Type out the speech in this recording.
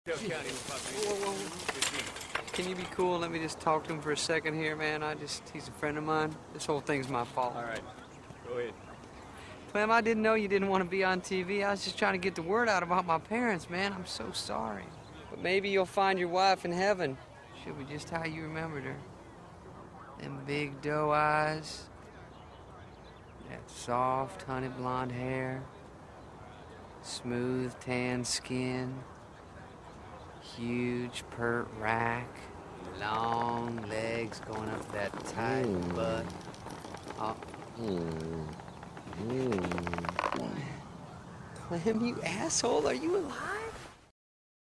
Can you be cool and let me just talk to him for a second here, man? He's a friend of mine. This whole thing's my fault. All right, go ahead. Clem, I didn't know you didn't want to be on TV. I was just trying to get the word out about my parents, man. I'm so sorry. But maybe you'll find your wife in heaven. She'll be just how you remembered her. Them big doe eyes. That soft, honey blonde hair. Smooth, tan skin. Huge, pert rack. Long legs going up that tight butt. Oh. Clem, you asshole, are you alive?